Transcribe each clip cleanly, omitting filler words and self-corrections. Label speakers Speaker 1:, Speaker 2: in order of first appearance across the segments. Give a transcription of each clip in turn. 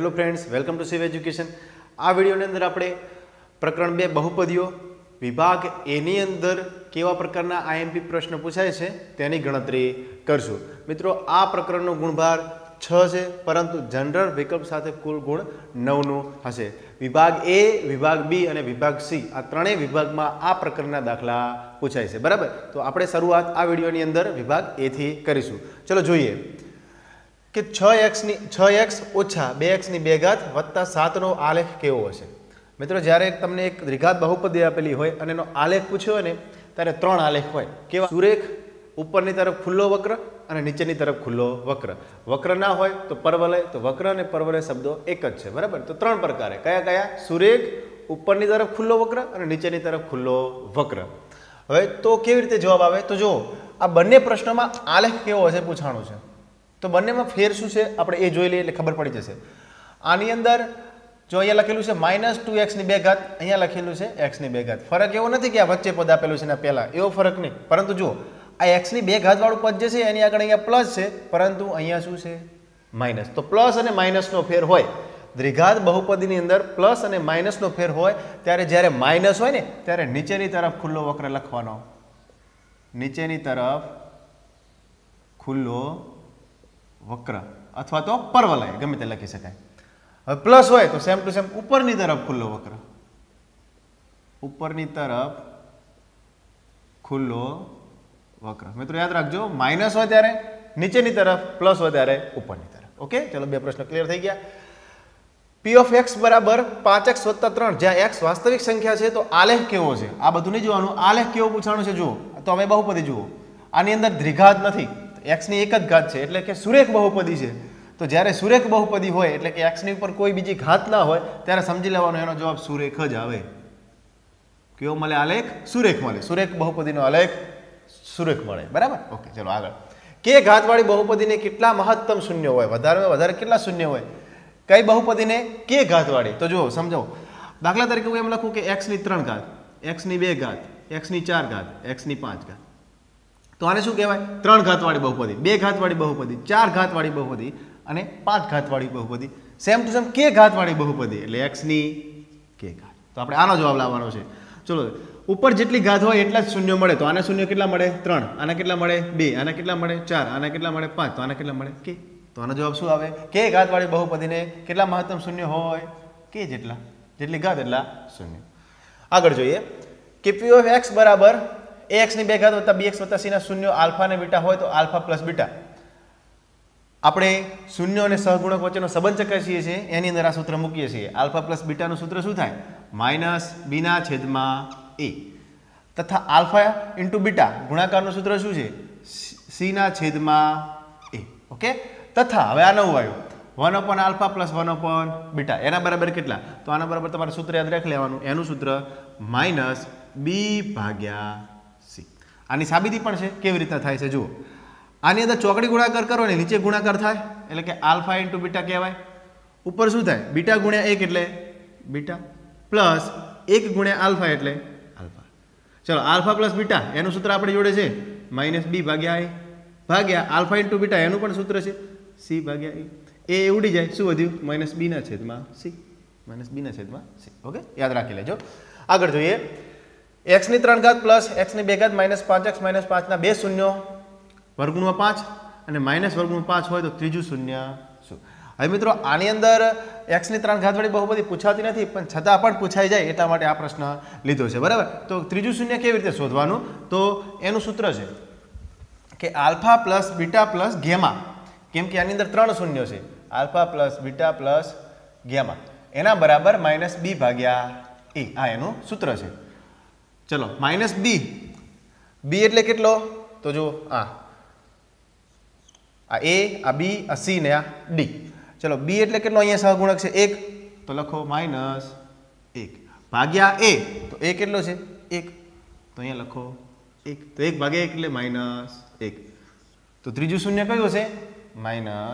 Speaker 1: Hello friends, welcome to Shiv education. आ वीडियोની અંદર આપણે પ્રકરણ 2 બહુપદીઓ વિભાગ એ ની અંદર કેવા પ્રકારના આઈએમપી પ્રશ્ન પૂછાય છે તેની ગણતરી કરશું। મિત્રો, આ પ્રકરણનો ગુણભાર 6 છે, પરંતુ જનરલ વિકલ્પ સાથે કુલ ગુણ 9 નું હશે। વિભાગ એ, વિભાગ બી અને વિભાગ સી આ ત્રણેય વિભાગમાં આ પ્રકારના દાખલા પૂછાય છે, બરાબર। તો આપણે શરૂઆત આ વિડિયોની અંદર વિભાગ એ થી કરીશું। ચલો જોઈએ कि 6x ઓછા 2x ની 2 ઘાત વત્તા 7 નો આલેખ કેવો હશે। મિત્રો, જ્યારે તમને એક દ્વિઘાત બહુપદી આપેલી હોય અને એનો આલેખ પૂછ્યો હોય ને ત્યારે ત્રણ આલેખ હોય। કેવા? સુરેખ, ઉપરની તરફ ખુલ્લો વક્ર અને નીચેની તરફ ખુલ્લો વક્ર। વક્ર ના હોય તો પરવલય, તો વક્ર અને પરવલય શબ્દો એક જ છે, બરાબર। તો ત્રણ પ્રકારે કયા કયા? સુરેખ, ઉપરની તરફ ખુલ્લો વક્ર અને નીચેની તરફ ખુલ્લો વક્ર। હવે તો કેવી રીતે જવાબ આવે? તો જો આ બંને પ્રશ્નોમાં આલેખ કેવો હશે પૂછાણું છે, तो बने में फेर शू है આપણે એ જોઈ લઈએ એટલે ખબર પડી જશે। આની અંદર જો અહીંયા લખેલું છે -2x ની 2 ઘાત, અહીંયા લખેલું છે x ની 2 ઘાત। ફરક એવો નથી કે આ વચ્ચે પદ આપેલું છે ને પહેલા, એવો ફરક નહીં। પરંતુ જુઓ આ x ની 2 ઘાત વાળું પદ જે છે એની આગળ અહીંયા પ્લસ છે, પરંતુ અહીંયા શું છે? માઈનસ। તો પ્લસ અને માઈનસ નો ફેર હોય દ્વિઘાત બહુપદીની અંદર, પ્લસ અને માઈનસ નો ફેર હોય ત્યારે જ્યારે માઈનસ હોય ને ત્યારે નીચેની તરફ ખુલ્લો વક્ર લખવાનો, નીચેની તરફ ખુલ્લો वक्र अथवा तो परवलय गमे ते लखी शकाय। હવે પ્લસ હોય તો સેમ ટુ સેમ ઉપરની તરફ ખુલ્લો વક્ર, ઉપરની તરફ ખુલ્લો વક્ર। મિત્રો યાદ રાખજો, માઈનસ હોય ત્યારે નીચેની તરફ, પ્લસ હોય ત્યારે ઉપરની તરફ। ઓકે, ચલો બે પ્રશ્ન ક્લિયર થઈ ગયા। p of x બરાબર 5x + 3 જ્યાં x વાસ્તવિક સંખ્યા છે તો આલેખ કેવો છે? આ બધું નહીં જોવાનું, આલેખ કેવો પૂછાણું છે જુઓ। તો હવે બહુપદી જુઓ, આની અંદર દ્વિઘાત નથી, x ની એક જ ઘાત છે એટલે કે સુરેખ બહુપદી છે। તો જ્યારે સુરેખ બહુપદી હોય એટલે કે x ની ઉપર કોઈ બીજી ઘાત ના હોય ત્યારે સમજી લેવાનો એનો જવાબ સુરેખ જ આવે। કેવો મળે આલેખ? સુરેખ મળે। સુરેખ બહુપદીનો આલેખ સુરેખ મળે, બરાબર। ઓકે, ચલો આગળ। કે ઘાત વાળી બહુપદીને કેટલા મહત્તમ શૂન્ય હોય? વધારેમાં વધારે કેટલા શૂન્ય હોય? કઈ બહુપદીને કે ઘાત વાળી? તો જુઓ સમજાવો। દાખલા તરીકે હું એમ લખું કે x ની 3 ઘાત, x ની 2 ઘાત, x ની 4 ઘાત, x ની 5 ઘાત। तो आने शू कहेवाय? 3 घात वाली बहुपदी, 2 घात वाली बहुपदी, 4 घात वाली बहुपदी અને 5 घात वाली बहुपदी। सेम टू सेम k घात वाली बहुपदी એટલે x ની k घात। तो આપણે આનો જવાબ લાવવાનો છે। ચલો, ઉપર જેટલી ઘાત હોય એટલા જ શૂન્ય મળે। તો આને શૂન્ય કેટલા મળે? 3। આને કેટલા મળે? 2। આને કેટલા મળે? 4। આને કેટલા મળે? 5। તો આને કેટલા મળે? k। તો આનો જવાબ શું આવે? k ઘાત વાળી બહુપદીને કેટલા મહત્તમ શૂન્ય હોય? k જેટલા, જેટલી ઘાત એટલા શૂન્ય। આગળ જોઈએ કે p of x બરાબર ax ની 2 ઘાત વત્તા bx વત્તા c ના શૂન્ય આલ્ફા અને બીટા હોય તો આલ્ફા પ્લસ બીટા। આપણે શૂન્ય અને સહગુણક વચ્ચેનો સંબંધ ચકાસીએ છીએ, એની અંદર આ સૂત્ર મૂકીએ છીએ। આલ્ફા પ્લસ બીટાનું સૂત્ર શું થાય? -b/a તથા આલ્ફા ઇન્ટુ બીટા ગુણાકારનું સૂત્ર શું છે? c/a। ઓકે, તથા હવે આ નવું આવ્યું 1/α + 1/β એના બરાબર કેટલા? તો આના બરાબર તમારે સૂત્ર યાદ રાખી લેવાનું, એનું સૂત્ર -b/c। આની સાબિતી પણ છે, કેવી રીતે થાય છે જુઓ। આની અંદર ચોકડી ગુણાકાર કરો ને નીચે ગુણાકાર થાય એટલે કે આલ્ફા ઇન્ટુ બીટા કહેવાય। ઉપર શું થાય? બીટા ગુણ્યા 1 એટલે બીટા, પ્લસ 1 ગુણ્યા આલ્ફા એટલે આલ્ફા। ચલો, આલ્ફા પ્લસ બીટા એનું સૂત્ર આપણી જોડે છે -b/a ભાગ્યા આલ્ફા ઇન્ટુ બીટા એનું પણ સૂત્ર છે c/a। એ ઉડી જાય, શું વધ્યું? -b/c, -b/c। ઓકે, યાદ રાખી લેજો। આગળ જોઈએ, x ની 3 ઘાત પ્લસ x ની 2 ઘાત -5x - 5 ના બે શૂન્યો વર્ગમૂળમાં 5 અને -વર્ગમૂળ 5 હોય તો ત્રીજું શૂન્ય શું? હવે મિત્રો આની અંદર x ની 3 ઘાત વાળી બહુપદી પૂછાતી નથી, પણ છતાં પણ પૂછાઈ જાય એટલા માટે આ પ્રશ્ન લીધો છે, બરાબર। તો ત્રીજું શૂન્ય કેવી રીતે શોધવાનું? તો એનું સૂત્ર છે કે alpha plus beta plus gamma, કેમ કે આની અંદર 3 શૂન્ય છે, alpha plus beta plus gamma એના બરાબર -b/a। આ એનું સૂત્ર છે। ચલો, -b, b એટલે કેટલો? તો જો આ a, આ b, આ c ને આ d। ચલો, b એટલે કેટલો? અહીંયા સહગુણક છે 1, તો લખો -1 ભાગ્યા a, તો a કેટલો છે? 1, તો અહીંયા લખો 1, તો 1 ભાગ્યા 1 એટલે -1। તો ત્રીજું શૂન્ય કયું હશે? -1।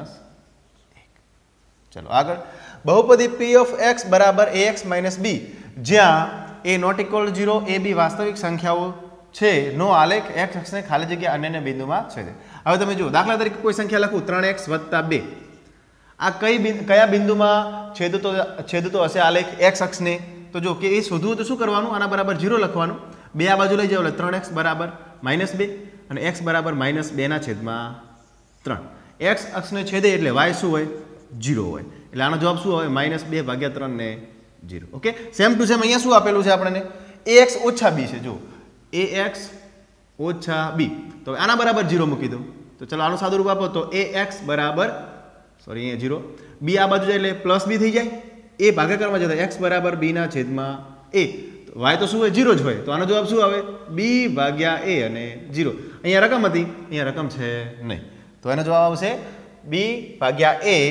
Speaker 1: ચલો આગળ, બહુપદી p of x બરાબર ax - b જ્યાં a not equal to 0, a b વાસ્તવિક સંખ્યાઓ છે નો આલેખ x અક્ષને ખાલી જગ્યા અન્યના બિંદુમાં છેદે। હવે તમે જુઓ, દાખલા તરીકે કોઈ સંખ્યા લખું 3x + 2, આ કયા બિંદુમાં છેદતો હશે આલેખ x અક્ષને? તો જો કે એ શોધવું તો શું કરવાનું, આના બરાબર 0 લખવાનું, 2 આ બાજુ લઈ જાવ એટલે 3x બરાબર -2 અને x બરાબર -2/3. x અક્ષને છેદે એટલે y શું હોય? 0 હોય. એટલે આનો જવાબ શું હોય? -2/3 ને 0. ઓકે, સેમ ટુ સેમ અહીંયા શું આપેલું છે આપણને? ax - b છે. જો ax - b, તો આના બરાબર 0 મૂકી દો. તો ચલો આનું સાદું રૂપ આપો તો ax બરાબર, સોરી અહીંયા 0, b આ બાજુ જાય એટલે +b થઈ જાય, a ભાગાકારમાં જતા x બરાબર b/a. તો y તો શું હોય? 0 જ હોય. તો આનો જવાબ શું આવે? b/a અને 0. અહીંયા રકમ હતી, અહીંયા રકમ છે નહીં, તો એનો જવાબ આવશે b/a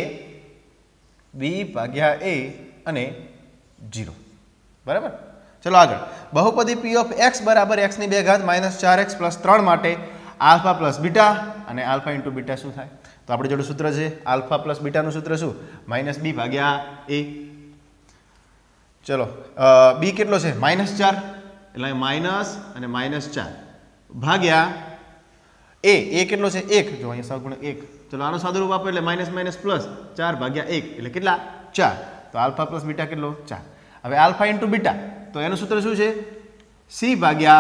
Speaker 1: અને 0. બરાબર. ચલો આગળ. બહુપદી p ઓફ x બરાબર x ની 2 ઘાત -4x + 3 માટે આલ્ફા પ્લસ બીટા અને આલ્ફા ઇન્ટુ બીટા શું થાય? તો આપણે જોડે સૂત્ર છે આલ્ફા પ્લસ બીટાનું સૂત્ર શું? -b/a. ચલો b કેટલો છે? -4, એટલે માઇનસ અને -4 ભાગ્યા a કેટલો છે? 1. જો અહીંયા સહગુણક 1. ચલો આનો સાદું રૂપ આપો એટલે માઇનસ પ્લસ 4/1 એટલે કેટલા? 4. તો આલ્ફા પ્લસ બીટા કેટલો? 4. હવે આલ્ફા ઇન્ટુ બીટા, તો એનું સૂત્ર શું છે? c/a.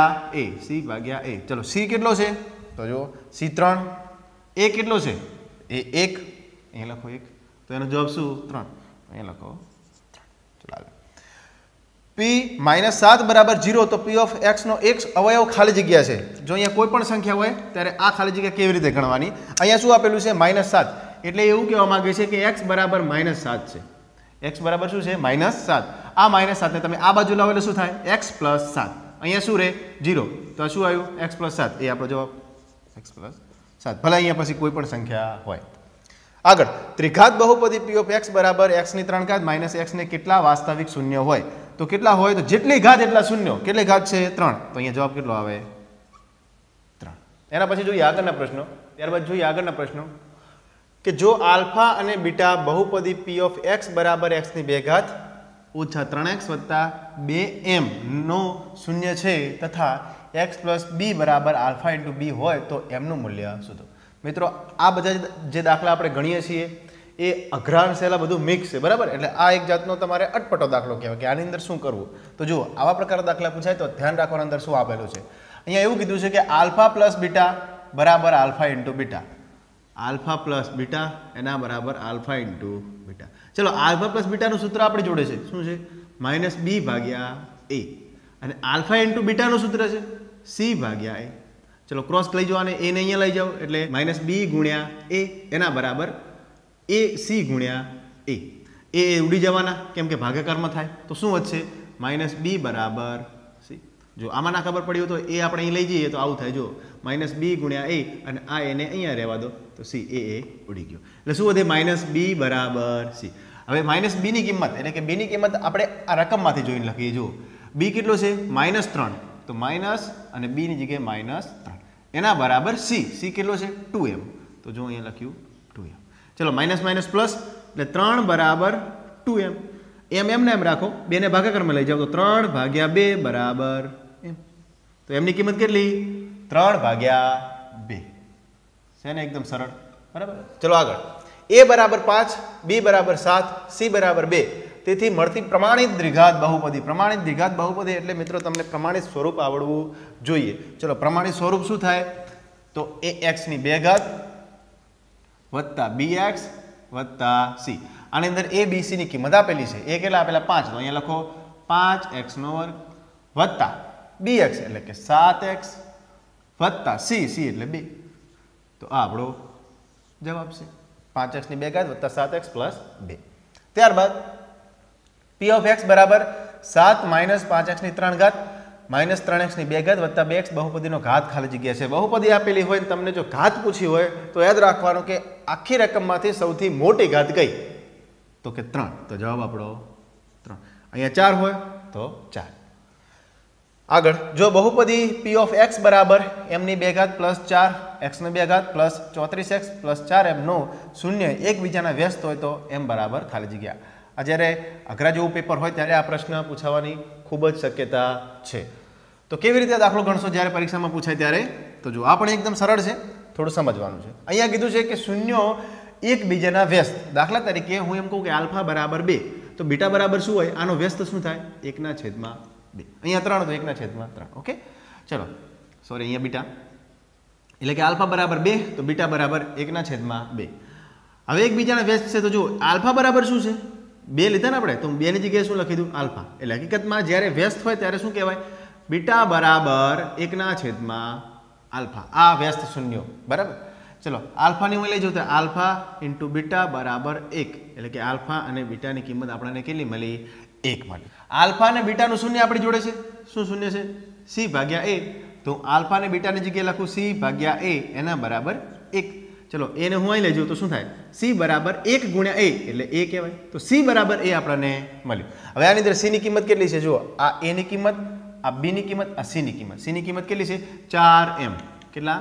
Speaker 1: ચલો c કેટલો છે? તો જો c 3. a કેટલો છે? એ 1, અહીંયા લખો 1. તો એનો જવાબ શું? 3. અહીંયા લખો 3. ચલો આગળ. p -7 બરાબર 0, તો p ઓફ x નો એક અવયવ ખાલી જગ્યા છે. જો અહીંયા કોઈ પણ સંખ્યા હોય ત્યારે આ ખાલી જગ્યા કેવી રીતે ગણવાની? અહીંયા શું આપેલું છે? -7, એટલે એવું કહેવા માંગે છે કે x બરાબર -7 છે. x બરાબર શું છે? -7. આ -7 ને તમે આ બાજુ લાવો એટલે શું થાય? x + 7. અહીંયા શું રહે? 0. તો શું આવ્યું? x + 7. એ આપણો જવાબ x + 7. ભલે અહીંયા પછી કોઈ પણ સંખ્યા હોય. આગળ. ત્રિઘાત બહુપદી p ઓફ x બરાબર x ની 3 ઘાત -x ને કેટલા વાસ્તવિક શૂન્ય હોય? તો કેટલા હોય? તો જેટલી ઘાત એટલા શૂન્ય. કેટલી ઘાત છે? 3. તો અહીંયા જવાબ કેટલો આવે? 3. એના પછી જોઈએ આગળના પ્રશ્નો. ત્યારબાદ જોઈએ આગળના પ્રશ્નો કે જો આલ્ફા અને બીટા બહુપદી p ઓફ x બરાબર x ની 2 ઘાત -3x + 2m નો શૂન્ય છે તથા x + b બરાબર આલ્ફા ઇન્ટુ b હોય તો m નું મૂલ્ય શોધો. મિત્રો આ બધા જે દાખલા આપણે ગણીએ છીએ એ અઘરા અને સહેલા બધું મિક્સ છે. બરાબર. એટલે આ એક જાતનો તમારે અટપટો દાખલો કહેવાય કે આની અંદર શું કરવું. તો જુઓ આવા પ્રકારના દાખલા પૂછાય તો ધ્યાન રાખવાનું અંદર શું આપેલું છે. અહીંયા એવું કીધું છે કે આલ્ફા પ્લસ બીટા બરાબર alpha into beta. Alpha plus beta એના બરાબર આલ્ફા ઇન્ટુ બીટા. ચલો આલ્ફા પ્લસ બીટાનું સૂત્ર આપણી જોડે છે. શું છે? -b/a. અને આલ્ફા ઇન્ટુ બીટાનું સૂત્ર છે c/a. ચલો ક્રોસ લઈ જાઓ અને a ને અહીંયા લઈ જાઓ એટલે -b × a એના બરાબર ac/a. એ ઉડી જવાના કેમ કે ભાગાકારમાં થાય. તો શું વધશે? -b બરાબર c. જો આમાં ના ખબર પડી હોય તો એ આપણે અહીં લઈ જઈએ તો આવું થાય. જો -b × a અને આ એને અહીંયા રહેવા દો તો c એ ઉડી ગયો. એટલે શું વધે? -b બરાબર c. હવે -b ની કિંમત એટલે કે b ની કિંમત આપણે આ રકમમાંથી જોઈને લખીએ. જુઓ b કેટલો છે? -3. તો માઇનસ અને b ની જગ્યાએ -3 એના બરાબર c. c કેટલો છે? 2m. તો જો અહીંયા લખ્યું 2m. ચલો માઇનસ પ્લસ એટલે 3 બરાબર 2m. એમ ને એમ રાખો, 2 ને ભાગાકારમાં લઈ જાઓ તો 3/2 બરાબર m. તો એમની કિંમત કેટલી? 3/2 છે ને? એકદમ સરળ. બરાબર. ચલો આગળ. a બરાબર 5, b બરાબર 7, c બરાબર 2. તેથી મળતી પ્રમાણિત દ્વિઘાત બહુપદી. પ્રમાણિત દ્વિઘાત બહુપદી એટલે મિત્રો તમને પ્રમાણિત સ્વરૂપ આવડવું જોઈએ. ચલો પ્રમાણિત સ્વરૂપ શું થાય? તો ax ની 2 ઘાત વત્તા bx વત્તા c. આની અંદર a b c ની કિંમત આપેલી છે. a કેટલા આપેલા? 5. તો અહીંયા લખો 5x² વત્તા bx એટલે કે 7x વત્તા c એટલે 2. તો આ આપણો જવાબ છે. 5x ની 2 ઘાત વત્તા 7x + 2. ત્યારબાદ p ઓફ x બરાબર 7 - 5x ની 3 ઘાત -3x ની 2 ઘાત વત્તા 2x બહુપદીનો ઘાત ખાલી જગ્યા છે. બહુપદી આપેલી હોય ને તમને જો ઘાત પૂછી હોય તો યાદ રાખવાનું કે આખી રકમમાંથી સૌથી મોટી ઘાત કઈ? તો કે 3. તો જવાબ આપણો 3. અહીંયા 4 હોય તો 4. આગળ. જો બહુપદી p ઓફ x બરાબર m ની 2 ઘાત + 4x ની 2 ઘાત + 34x + 4m નો શૂન્ય એકબીજાના વ્યસ્ત હોય તો m બરાબર ખાલી જગ્યા. આ જ્યારે અઘરા જેવું પેપર હોય ત્યારે આ પ્રશ્ન પૂછાવાની ખૂબ જ શક્યતા છે. તો કેવી રીતે દાખલો ગણશો જ્યારે પરીક્ષામાં પૂછાય ત્યારે? તો જો આ પણ એકદમ સરળ છે, થોડું સમજવાનું છે. અહીંયા કીધું છે કે શૂન્યો એકબીજાના વ્યસ્ત. દાખલા તરીકે હું એમ કહું કે આલ્ફા બરાબર 2 તો બીટા બરાબર શું હોય? આનો વ્યસ્ત શું થાય? 1/2. અહીંયા 3 તો 1/3. ઓકે, ચલો સોરી અહીંયા બીટા, એટલે કે આલ્ફા બરાબર 2 તો બીટા બરાબર 1/2. હવે એકબીજાના વ્યસ્ત છે તો જુઓ આલ્ફા બરાબર શું છે? 2 લીધા ને આપણે, તો 2 ની જગ્યાએ શું લખી દઉં? આલ્ફા. એટલે હકીકતમાં જ્યારે વ્યસ્ત હોય ત્યારે શું કહેવાય? બીટા બરાબર 1/2 આલ્ફા. આ વ્યસ્ત શૂન્યો, બરાબર. ચલો આલ્ફાની હું લઈ જાઉં તો આલ્ફા ઇન્ટુ બીટા બરાબર 1, એટલે કે આલ્ફા અને બીટાની કિંમત આપણને કેટલી મળી? 1 મળી. આલ્ફા અને બીટાનું શૂન્ય આપણી જોડે છે. શું શૂન્ય છે? સી ભાગ્યા એ. તો આલ્ફા અને બીટાની જગ્યાએ લખું સી ભાગ્યા એ એના બરાબર 1. ચલો એને હું અહીં લઈ જાઉં તો શું થાય? સી બરાબર 1 ગુણ્યા એ એટલે એ કહેવાય. તો સી બરાબર એ આપણને મળ્યું. હવે આની અંદર સી ની કિંમત કેટલી છે? જુઓ આ એ ની કિંમત, આ બી ની કિંમત, આ સી ની કિંમત. સી ની કિંમત કેટલી છે? 4m. કેટલા?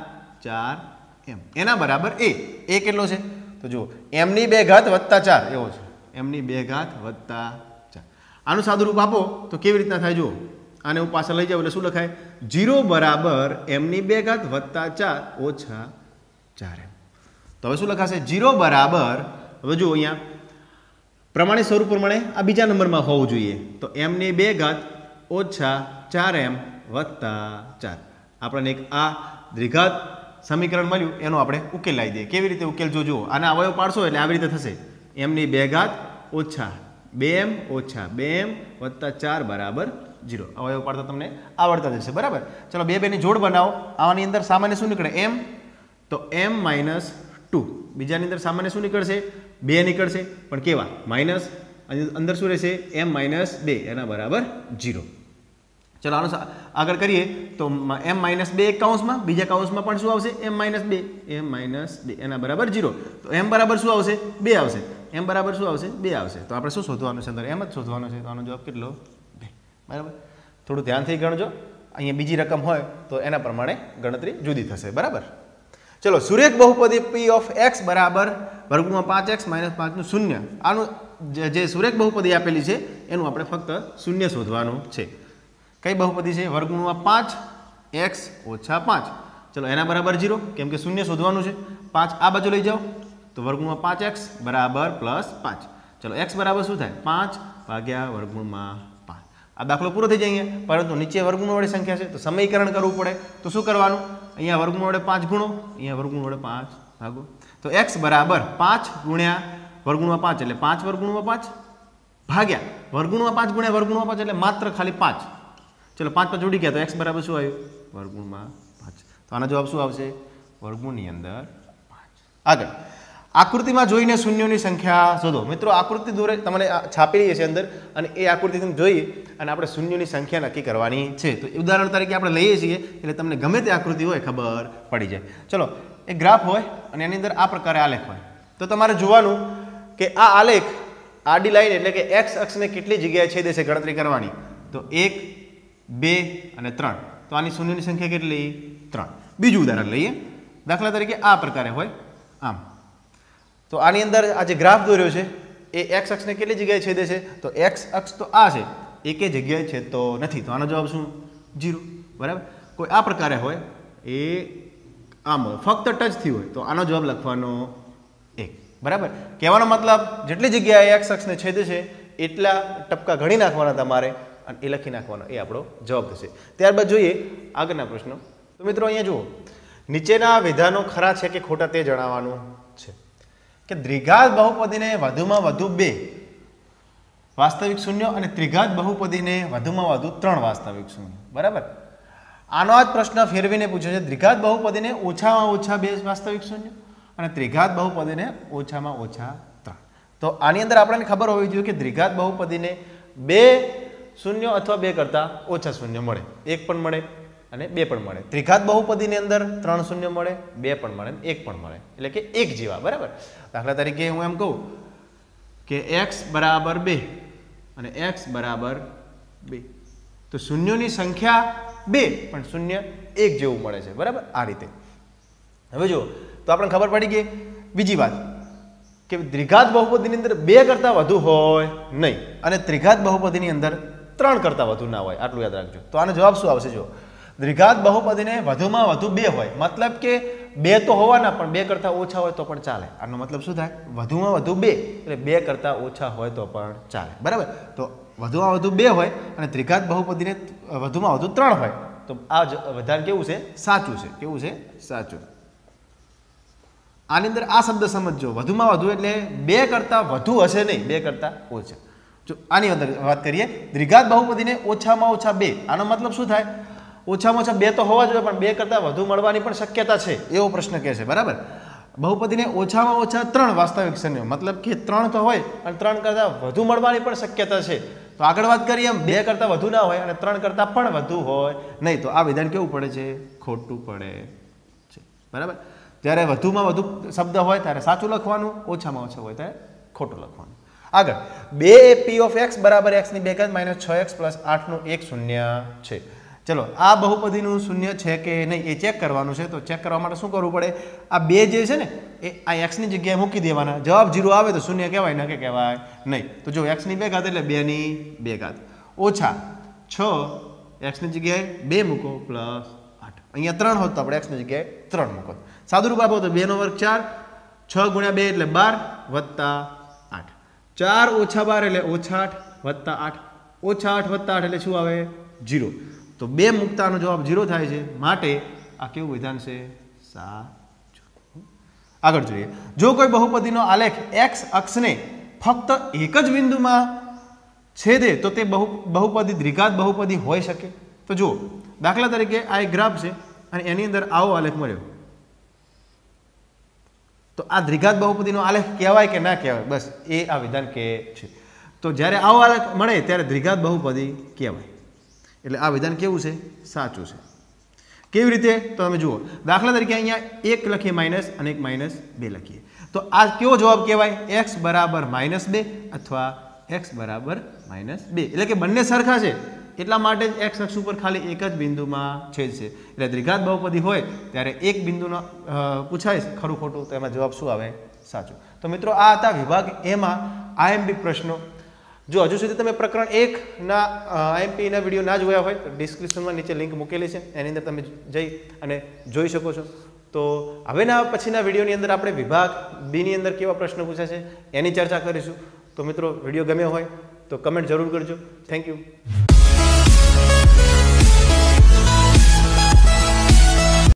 Speaker 1: 4m. એના બરાબર એ. એ કેટલો છે? તો જુઓ m ની 2 ઘાત વત્તા 4 એવો છે. m ની 2 ઘાત વત્તા 4. આનું સાદું રૂપ આપો તો કેવી રીતના થાય? જુઓ આને હું પાછળ લઈ જાઉં એટલે શું લખાય? 0 બરાબર m ની 2 ઘાત વત્તા 4 ઓછા 4m. તો હવે શું લખાશે? 0 બરાબર, હવે જુઓ અહીંયા પ્રમાણિત સ્વરૂપ પ્રમાણે આ બીજા નંબરમાં હોવું જોઈએ. તો m ની 2 ઘાત ઓછા 4m વત્તા 4. આપણને એક આ દ્વિઘાત સમીકરણ મળ્યું, એનો આપણે ઉકેલ લાવી દઈએ. કેવી રીતે ઉકેલ? જો આના અવયવ પાડશો એટલે આવી રીતે થશે. m ની 2 ઘાત ઓછા 2m ઓછા 2m વત્તા 4 બરાબર 0. અવયવ પાડતા તમને આવડતા જશે, બરાબર. ચલો 2 ની જોડ બનાવો. આની અંદર સામાન્ય શું નીકળે? m. તો m માઇનસ 2. બીજાની અંદર સામાન્ય શું નીકળશે? 2 નીકળશે, પણ કેવા? માઇનસ. અંદર શું રહેશે? m માઇનસ 2 એના બરાબર 0. ચલો આનો આગળ કરીએ તો m માઇનસ 2 એક કૌંસમાં, બીજા કૌંસમાં પણ શું આવશે? m minus 2. m માઇનસ 2 એના બરાબર 0. તો m બરાબર શું આવશે? 2 આવશે. m બરાબર શું આવશે? 2 આવશે. તો આપણે શું શોધવાનું છે? અંદર m જ શોધવાનો છે. તો આનો જવાબ કેટલો? 2. બરાબર. થોડું ધ્યાનથી ગણજો. અહીંયા બીજી રકમ હોય તો એના પ્રમાણે ગણતરી જુદી થશે, બરાબર. ચલો સુરેખ બહુપદી p ઓફ x બરાબર વર્ગમૂળમાં 5x માઇનસ 5 નું શૂન્ય. આનું જે સુરેખ બહુપદી આપેલી છે એનું આપણે ફક્ત શૂન્ય શોધવાનું છે. કઈ બહુપદી છે? વર્ગમૂળમાં 5x ઓછા 5. ચલો એના બરાબર 0, કેમ કે શૂન્ય શોધવાનું છે. 5 આ બાજુ લઈ જાઓ તો વર્ગમૂળમાં 5x બરાબર પ્લસ 5. ચલો x બરાબર શું થાય? 5 ભાગ્યા વર્ગમૂળમાં 5. આ દાખલો પૂરો થઈ જાય અહીંયા, પરંતુ નીચે વર્ગમૂળ વડે સંખ્યા છે તો સમીકરણ કરવું પડે. તો શું કરવાનું? અહીંયા વર્ગમૂળ વડે 5 ગુણો, અહીંયા વર્ગમૂળ વડે 5 ભાગો. તો x બરાબર 5 ગુણ્યા વર્ગમૂળમાં 5 એટલે 5 વર્ગમૂળમાં 5 ભાગ્યા વર્ગમૂળમાં 5 ગુણ્યા વર્ગમૂળમાં 5 એટલે માત્ર ખાલી 5. ચલો 5 5 જોડી ગયા તો x બરાબર શું આવ્યું? વર્ગમૂળમાં 5. તો આનો જવાબ શું આવશે? વર્ગમૂળની અંદર 5. આગળ આકૃતિમાં જોઈને શૂન્યોની સંખ્યા શોધો. મિત્રો આકૃતિ દોરે તમને છાપેલી છે અંદર, અને એ આકૃતિ તમે જોઈ અને આપણે શૂન્યોની સંખ્યા નક્કી કરવાની છે. તો ઉદાહરણ તરીકે આપણે લઈએ છીએ એટલે તમને ગમે તે આકૃતિ હોય ખબર પડી જાય. ચલો એક ગ્રાફ હોય અને એની અંદર આ પ્રકારે આલેખ હોય, તો તમારે જોવાનું કે આ આલેખ આડી લાઈન એટલે કે x અક્ષને કેટલી જગ્યાએ છેદે છે ગણતરી કરવાની. તો 1 2 અને 3. તો આની શૂન્યની સંખ્યા કેટલી? 3. બીજું ઉદાહરણ લઈએ. દાખલા તરીકે આ પ્રકારે હોય આમ, તો આની અંદર આ જે ગ્રાફ દોર્યો છે એ x અક્ષને કેટલી જગ્યાએ છેદે છે? તો x અક્ષ તો આ છે, એકે જગ્યાએ છેદતો નથી. તો આનો જવાબ શું? 0. બરાબર. કોઈ આ પ્રકારે હોય એ આમ હોય, ફક્ત ટચ થી હોય, તો આનો જવાબ લખવાનો 1. બરાબર. કહેવાનો મતલબ જેટલી જગ્યાએ x અક્ષને છેદે છે એટલા ટપકા ગણી નાખવાના તમારે અને એ લખી નાખવાનો, એ આપણો જવાબ થશે. ત્યારબાદ જોઈએ આગળના પ્રશ્નો. તો મિત્રો અહીંયા જુઓ, નીચેના વિધાનો ખરા છે કે ખોટા તે જણાવવાનું છે. કે દ્વિઘાત બહુપદીને વધુમાં વધુ 2 વાસ્તવિક શૂન્ય અને ત્રિઘાત બહુપદીને વધુમાં વધુ 3 વાસ્તવિક શૂન્ય. બરાબર. આનો જ પ્રશ્ન ફેરવીને પૂછ્યો છે. દ્વિઘાત બહુપદીને ઓછામાં ઓછા 2 વાસ્તવિક શૂન્ય અને ત્રિઘાત બહુપદીને ઓછામાં ઓછા 3. તો આની અંદર આપણને ખબર હોવી જોઈએ કે દ્વિઘાત બહુપદીને 2 શૂન્ય અથવા 2 કરતાં ઓછા શૂન્ય મળે, 1 પણ મળે અને 2 પણ મળે. ત્રિઘાત બહુપદીની અંદર 3 શૂન્ય મળે, 2 પણ મળે, 1 પણ મળે, એટલે કે 1 જેવા. બરાબર. દાખલા તરીકે હું એમ કહું કે x બરાબર 2 અને x બરાબર 2, તો શૂન્યોની સંખ્યા 2 પણ શૂન્ય 1 જેવું મળે છે. બરાબર. આ રીતે હવે જુઓ તો આપણને ખબર પડી ગઈ. બીજી વાત કે દ્વિઘાત બહુપદીની અંદર 2 કરતાં વધુ હોય નહીં અને ત્રિઘાત બહુપદીની અંદર 3 કરતાં વધુ ના હોય. આટલું યાદ રાખજો. તો આનો જવાબ શું આવશે? જો દ્વિઘાત બહુપદીને વધુમાં વધુ 2 હોય, મતલબ કે 2 તો હોવાના પણ 2 કરતાં ઓછા હોય તો પણ ચાલે. આનો મતલબ શું થાય? વધુમાં વધુ 2 એટલે 2 કરતાં ઓછા હોય તો પણ ચાલે. બરાબર? તો વધુમાં વધુ 2 હોય અને દ્વિઘાત બહુપદીને વધુમાં વધુ 3 હોય તો આ વિધાન કેવું છે? સાચું છે. કેવું છે? સાચું. આની અંદર આ શબ્દ સમજજો, વધુમાં વધુ એટલે 2 કરતાં વધુ હશે નહીં, 2 કરતાં ઓછા. જો આની અંદર વાત કરીએ, દ્વિઘાત બહુપદીને ઓછામાં ઓછા 2, આનો મતલબ શું થાય? ઓછામાં ઓછા 2 તો હોવા જોઈએ પણ 2 કરતાં વધુ મળવાની પણ શક્યતા છે એવો પ્રશ્ન કહે છે. બરાબર? બહુપદીને ઓછામાં ઓછા 3 વાસ્તવિક સંયોગ, મતલબ કે 3 તો હોય અને 3 કરતાં વધુ મળવાની પણ શક્યતા છે. તો આગળ વાત કરીએ એમ 2 કરતાં વધુ ના હોય અને 3 કરતાં પણ વધુ હોય નહીં તો આ વિધાન કેવું પડે છે? ખોટું પડે છે. બરાબર? જ્યારે વધુમાં વધુ શબ્દ હોય ત્યારે સાચું લખવાનું, ઓછામાં ઓછા હોય ત્યારે ખોટું લખવાનું. આગળ 2 એ p ઓફ x બરાબર x ની 2 ઘાત માઇનસ 6x પ્લસ 8 નું એક શૂન્ય છે. ચલો આ બહુપદીનું શૂન્ય છે કે નહીં એ ચેક કરવાનું છે. તો ચેક કરવા માટે શું કરવું પડે? આ 2 જે છે ને એ આ x ની જગ્યાએ મૂકી દેવાના. જવાબ 0 આવે તો શૂન્ય કહેવાય, ન કે કહેવાય નહીં. તો જો x ની 2 ઘાત એટલે 2 ની 2 ઘાત ઓછા 6 x ની જગ્યાએ 2 મૂકો પ્લસ 8. અહીંયા 3 હોત તો આપણે x ની જગ્યાએ 3 મૂકો. સાદું રૂપ આપો તો 2 નો વર્ગ 4, 6 ગુણ્યા 2 એટલે 12 વત્તા 8, 4 ઓછા 12 એટલે ઓછા 8 વત્તા 8, ઓછા 8 વત્તા 8 એટલે શું આવે? 0. તો 2 મૂકતાનો જવાબ 0 થાય છે. માટે આ કેવું વિધાન છે? સાચું. આગળ જોઈએ, જો કોઈ બહુપદીનો આલેખ x અક્ષને ફક્ત એક જ બિંદુમાં છેદે તો તે બહુપદી દ્વિઘાત બહુપદી હોઈ શકે. તો જુઓ, દાખલા તરીકે આ એક ગ્રાફ છે અને એની અંદર આવો આલેખ મળ્યો તો આ દ્વિઘાત બહુપદીનો આલેખ કહેવાય કે ના કહેવાય? બસ એ આ વિધાન કહે છે. તો જ્યારે આવો આલેખ મળે ત્યારે દ્વિઘાત બહુપદી કહેવાય. એટલે આ વિધાન કેવું છે? સાચું છે. કેવી રીતે? તો તમે જુઓ, દાખલા તરીકે અહીંયા 1 લખીએ માઇનસ અને એક માઇનસ 2 લખીએ તો આ કેવો જવાબ કહેવાય? x બરાબર -2 અથવા x બરાબર -2 એટલે કે બંને સરખા છે એટલા માટે જ x અક્ષ ઉપર ખાલી એક જ બિંદુમાં છેદશે. એટલે દ્વિઘાત બહુપદી હોય ત્યારે એક બિંદુનો પૂછાય ખરું ખોટું તો એમાં જવાબ શું આવે? સાચું. તો મિત્રો આ હતા વિભાગ એમાં IMP પ્રશ્નો. જો હજુ સુધી તમે પ્રકરણ 1 ના IMP ના વિડીયો ના જોયા હોય તો ડિસ્ક્રિપ્શનમાં નીચે લિંક મૂકેલી છે, એની અંદર તમે જઈ અને જોઈ શકો છો. તો હવેના પછીના વિડીયોની અંદર આપણે વિભાગ B ની અંદર કેવા પ્રશ્નો પૂછાય છે એની ચર્ચા કરીશું. તો મિત્રો વિડીયો ગમ્યો હોય તો કમેન્ટ જરૂર કરજો. Thank you.